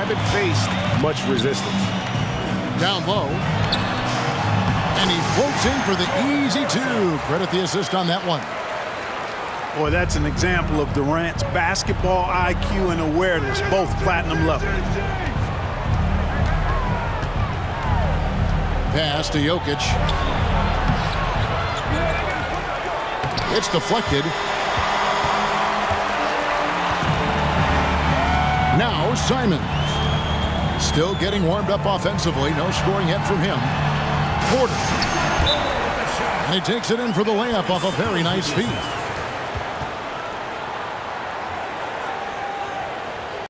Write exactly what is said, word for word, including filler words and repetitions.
haven't faced much resistance. Down low. And he floats in for the easy two. Credit the assist on that one. Boy, that's an example of Durant's basketball I Q and awareness, both platinum level. Pass to Jokic. It's deflected. Now Simons. Still getting warmed up offensively. No scoring yet from him. Porter. He takes it in for the layup off a very nice feed.